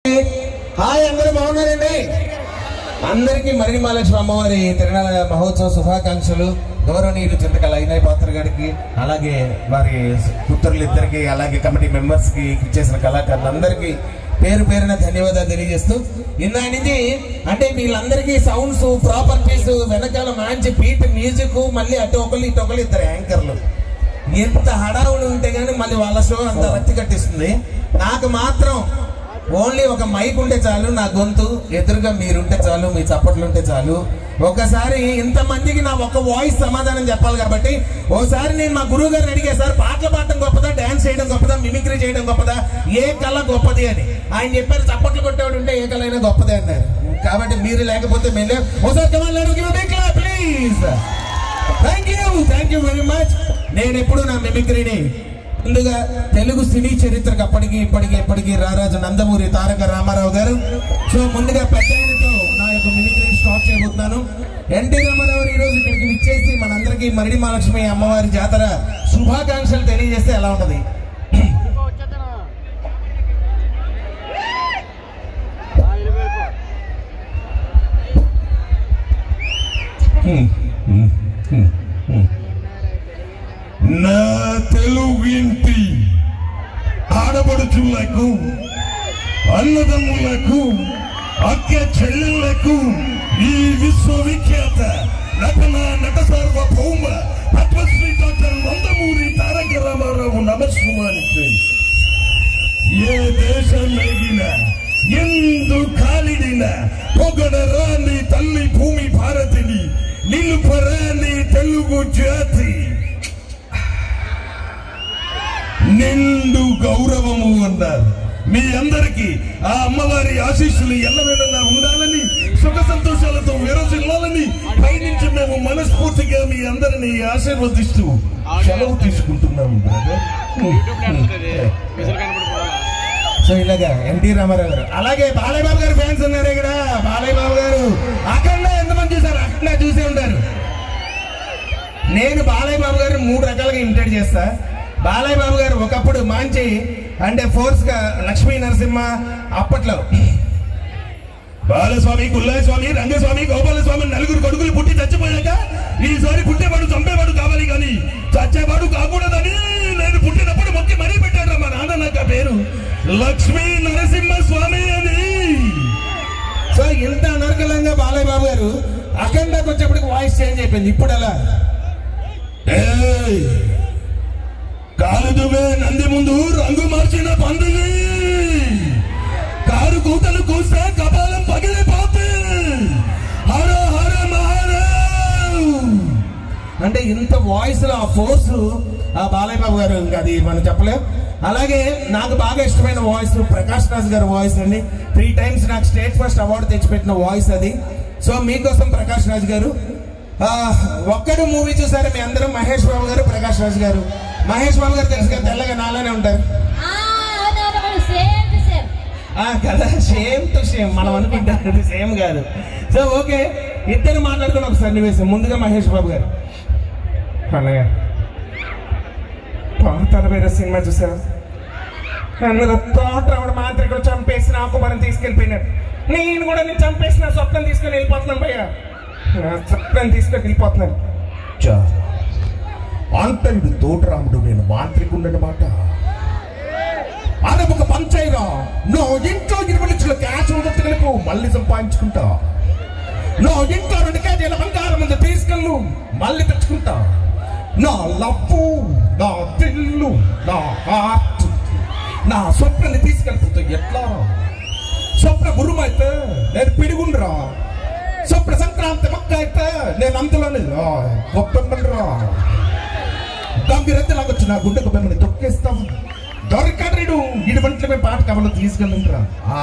Hi, అందరూ బాగున్నారండి? అందరికీ మరిడి మహాలక్ష్మి అమ్మవారి తిరునాళ్ళ మహోత్సవ శుభాకాంక్షలు. గౌరవనీయులు చింతకల అయినయ్య పాత్ర గారికి, అలాగే వారి పుత్రులిద్దరికి, అలాగే కమిటీ మెంబర్స్ కి, ఇచ్చేసిన కళాకారులందరికీ పేరు పేరున ధన్యవాదాలు తెలియజేస్తూ, ఇందా నుంచి అంటే వీళ్ళందరికీ సౌండ్స్, ప్రాపర్టీస్, వెనకాల మంచి బీట్ మ్యూజిక్, మళ్ళీ అటు ఒకళ్ళు ఇటు ఒకళ్ళు ఇద్దరు యాంకర్లు. ఎంత హడావుడు ఉంటే గానీ మళ్ళీ వాళ్ళ షో అంత రక్తి కట్టిస్తుంది. నాకు మాత్రం ఓన్లీ ఒక మైక్ ఉంటే చాలు, నా గొంతు ఎదురుగా మీరుంటే చాలు, మీ చప్పట్లు ఉంటే చాలు. ఒకసారి ఇంతమందికి నా ఒక వాయిస్ సమాధానం చెప్పాలి కాబట్టి ఓసారి నేను మా గురువు గారిని అడిగా, సార్ పాటలు పాడటం గొప్పదా, డాన్స్ చేయడం గొప్పదా, మిమిక్రీ చేయడం గొప్పదా, ఏ కళ గొప్పది అని. ఆయన చెప్పారు చప్పట్లు కొట్టేవాడు ఉంటే ఏ కళ అయినా గొప్పదే అన్నారు. కాబట్టి మీరు లేకపోతే మేము ఒకసారి please. Thank you very much. నేను ఎప్పుడు నా మిమిక్రీని ముందుగా తెలుగు సినీ చరిత్రకు అప్పటికి ఇప్పటికీ రారాజు నందమూరి తారక రామారావు గారు. సో ముందుగా పెద్ద ఆయనతో నా యొక్క మిమిక్రీని స్టార్ట్ చేయబోతున్నాను. ఎన్టీ రామారావు ఈ రోజు ఇక్కడికి విచ్చేసి మనందరికీ మరిడి మహాలక్ష్మి అమ్మవారి జాతర శుభాకాంక్షలు తెలియజేస్తే ఎలా ఉంటది? నా తెలుగింటి ఆడపడుచులకు, అన్నదమ్ములకు, అక్క చెల్లెళ్లకు, ఈ విశ్వవిఖ్యాత నట సార్వభౌమ పద్మశ్రీ డాక్టర్ నందమూరి తారక రామారావు నమస్సుమానికి. ఏ దేశం ఎగినా, ఎందు కాలిడినా, పొగడరాని తల్లి భూమి భారతిని, నిలుపరాని తెలుగు జాతి నిండు గౌరవము అన్నారు. మీ అందరికీ ఆ అమ్మవారి ఆశీస్సులు ఎల్లవేళలా ఉండాలని, సుఖ సంతోషాలతో విరజిల్లాలని పైనుంచి మేము మనస్ఫూర్తిగా మీ అందరినీ ఆశీర్వదిస్తూ సెలవు తీసుకుంటున్నాము. సో ఇలాగా ఎన్టీ రామారావు గారు, అలాగే బాలయ్య బాబు గారు ఫ్యాన్స్ ఉన్నారు ఇక్కడ. బాలయ్య బాబు గారు అఖండ ఎంతమంది చూసారు? అఖండ చూసే ఉంటారు. నేను బాలయ్య బాబు గారు 3 రకాలుగా ఇమిటేట్ చేస్తా. బాలయ్య బాబు గారు ఒకప్పుడు మంచి అంటే ఫోర్స్ గా లక్ష్మీ నరసింహ, అప్పట్లో బాలస్వామి, కుల్లాయస్వామి, రంగస్వామి, గోపాలస్వామి 4 కొడుకులు పుట్టి చచ్చిపోయాక ఈసారి పుట్టేవాడు చంపేవాడు కావాలి కానీ చచ్చేవాడు కాకూడదని నేను పుట్టినప్పుడు మొక్కి మరీ పెట్టాడు మా నాన్న. నాకు ఆ పేరు లక్ష్మీ నరసింహ స్వామి అని. సో ఇంత అనర్గలంగా బాలయ్య బాబు గారు అఖండకు వచ్చేప్పటికి వాయిస్ చేంజ్ అయిపోయింది. ఇప్పుడు ఎలా? కాలుదువే నంది ముందు రంగు మార్చిన పందుని, కారు కూతలు కూస్తే కపాలం పగిలిపోతే హర హర మహారావ్ అంటే ఇంత వాయిస్ లో ఆ ఫోర్స్ ఆ బాలయ్య బాబు గారు, ఇంకా అది మనం చెప్పలేం. అలాగే నాకు బాగా ఇష్టమైన వాయిస్ ప్రకాష్ రాజ్ గారి వాయిస్ అండి. 3 times నాకు స్టేట్ ఫస్ట్ అవార్డు తెచ్చిపెట్టిన వాయిస్ అది. సో మీకోసం ప్రకాష్ రాజ్ గారు. ఒక్కడు మూవీ చూసారు మీ అందరూ? మహేష్ బాబు గారు, ప్రకాష్ రాజ్ గారు. మహేష్ బాబు గారు తెలుసు కదా, తెల్లగా నాలానే ఉంటారు కదా, సేమ్ టు సేమ్. మనం అనుకుంటాం సేమ్ కాదు. సో ఓకే, ఇద్దరు మాట్లాడుకుని ఒక సన్నివేశం. ముందుగా మహేష్ బాబు గారు, అన్నయ్య పాతాళ భైరవ సినిమా చూసారు? అందులో తోటరావుడు మాంత్రికుడు చంపేసిన ఆకుమరం తీసుకెళ్ళిపోయినాడు. నేను కూడా నేను చంపేసిన స్వప్నం తీసుకొని వెళ్ళిపోతున్నాను భయ్యా, స్వప్నం తీసుకొని వెళ్ళిపోతున్నాను. అంటే ఇది తోటరాముడు, నేను మాంత్రికుండనమాట. అదొక పంచైనా నో ఇంట్లో 20 లక్షల క్యాష్ ఉండొచ్చు, మళ్ళీ సంపాదించుకుంటా. నో ఇంట్లో 2 కేజీల బంగారం ముందు తీసుకెళ్ళు, మళ్ళీ తెచ్చుకుంటా. నా లవ్వు, నా దిల్లు, నా హార్ట్, నా స్వప్నాన్ని తీసుకెళ్ళిపోతా. ఎట్లా? స్వప్న గురువు అయితే నేను పిడిగుండ్రా, స్వప్న సంక్రాంతి మొక్క అయితే నేను అందులోని గొప్పరా గంభీరత లాగొచ్చు. నా గుండెకు మిమ్మల్ని తొక్కేస్తాం. దొరకడు ఇటు వంటలు మేము పాట కవలో తీసుకెళ్ళండిరా.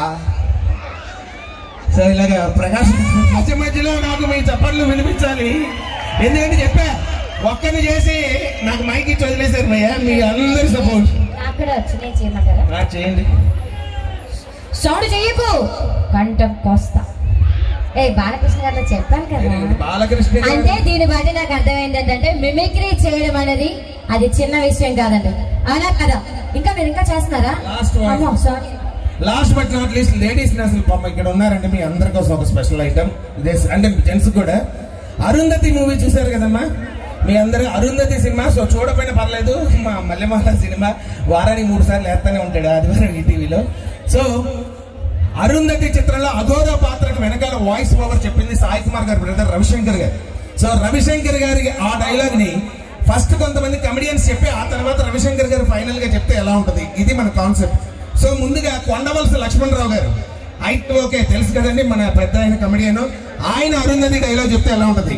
సో ఇలాగా ప్రకాశ్ మధ్య మధ్యలో నాకు మీ చప్పట్లు వినిపించాలి. ఎందుకంటే చెప్పా ఒక్కరిని చేసి నాకు మైక్ ఇచ్చి వదిలేశారు భయ్యా. మీ అందరి సపోర్ట్ చేయండి. సౌండ్ చెయ్యకు, కంఠం కోస్తా. బాలకృష్ణ గారిలో చెప్పాను కదా, బాలకృష్ణ అంటే దీన్ని బట్టి నాకు అర్థమైంది ఏంటంటే మిమిక్రీ చేయడం అనేది అది చిన్న విషయం కాదండి. అవునా కదా? ఇంకా మీరు ఇంకా చేస్తున్నారా? Last but not least ladies అసలు పాపం ఇక్కడ ఉన్నారంటే మీ అందరి కోసం ఒక స్పెషల్ ఐటమ్ ఇదే, అంటే జెంట్స్ కూడా. అరుంధతి మూవీ చూసారు కదమ్మా మీ అందరూ. అరుంధతి సినిమా సో చూడకపోయినా పర్లేదు, మా మల్లెమాల సినిమా వారానికి 3 సార్లు వేస్తూనే ఉంటాడు ఆదివారం ఈటీవీలో. సో అరుంధతి చిత్రంలో అఘోర పాత్రకు వెనకాల వాయిస్ ఓవర్ చెప్పింది సాయి కుమార్ గారి బ్రదర్ రవిశంకర్ గారు. సో రవిశంకర్ గారికి ఆ డైలాగ్ ని ఫస్ట్ కొంతమంది కమెడియన్స్ చెప్పి ఆ తర్వాత రవిశంకర్ గారు ఫైనల్ గా చెప్తే ఎలా ఉంటది, ఇది మన కాన్సెప్ట్. సో ముందుగా కొండవలస లక్ష్మణరావు గారు ఓకే తెలుసు కదండి మన పెద్ద ఆయన కమెడియన్, ఆయన అరుంధతి డైలాగ్ చెప్తే ఎలా ఉంటది.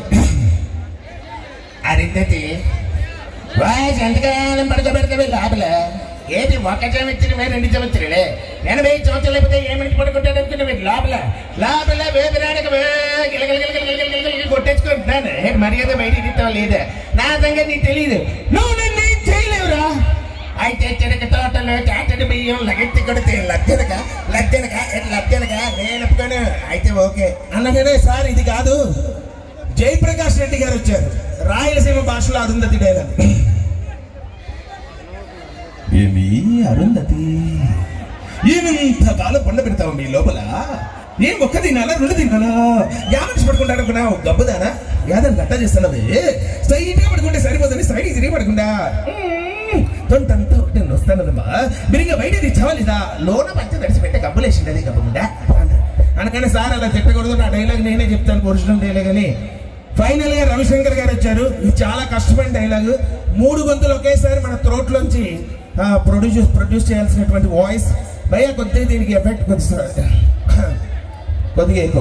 అరుంధతి వాయిస్ ఎంతకాలం పడుకోబెడతావే లోపల, ఏది ఒక సంవత్సరం 2 సంవత్సరాలే 80 సంవత్సరాలు అయిపోతే ఏమిటి పడుకుంటాడు అనుకుంటే మీరు లోపల లోపల వేపరాడక కొట్టేసుకుంటున్నాను. మర్యాద బయట ఇస్తావా లేదా నా సంగతి నీకు తెలియదు, నువ్వు నన్ను ఏం చేయలేవురా. అయితే చెనక తోటలో చాటడి బియ్యం లగెత్తి కొడితే లద్దెనగా నేను ఒప్పుకోను. అయితే ఓకే అన్నగానే సార్ ఇది కాదు, జయప్రకాష్ రెడ్డి గారు వచ్చారు, రాయలసీమ భాషలో అరుంధతి డైలాగ్. ఏమి అరుంధతి ఏమింతకాలం పండ పెడతావు మీ లోపల, ఏం ఒక్క తినాలా 2 తినాలా, యామనిషి పడుకుంటాడు అనుకున్నావు గబ్బుదానా, యాదని గట్టా చేస్తున్నావే, స్ట్రైట్ గా పడుకుంటే సరిపోతుంది, సైడ్ తిరిగి పడుకుంటా తొంతంతా ఒకటి వస్తానదమ్మా, మీరు ఇంకా బయట తెచ్చావాలిదా లోన పంచి తడిచిపెట్టే గబ్బులేసింది అది గబ్బుందా అనగానే సార్ అలా తిట్టకూడదు, నా డైలాగ్ నేనే చెప్తాను ఒరిజినల్ డైలాగ్ అని. ఫైనల్ గా రవిశంకర్ గారు వచ్చారు. ఇది చాలా కష్టమైన డైలాగ్, 3 గొంతులు ఒకేసారి మన థ్రోట్ లోంచి ప్రొడ్యూస్ చేయాల్సినటువంటి వాయిస్. భయ్యా కొద్దిగా దీనికి ఎఫెక్ట్ కొద్దిగా ఎక్కువ.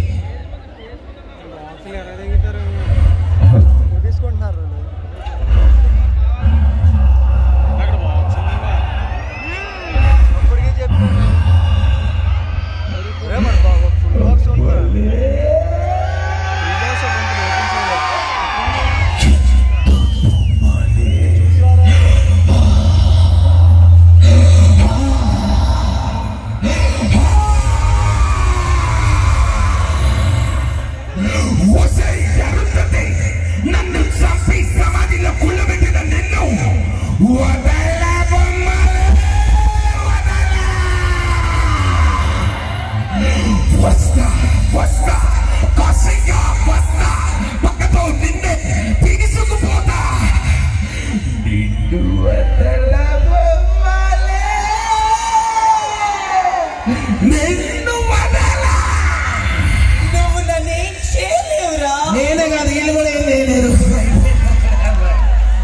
నేనే కాదు వీళ్ళు కూడా ఏం చేయలేరు.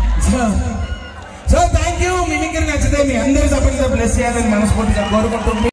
So thank you. మిమిక్రీ నచ్చితే మీ అందరి సపోర్ట్ బ్లెస్ చేయాలని మనస్ఫూర్తిగా కోరుకుంటుంది.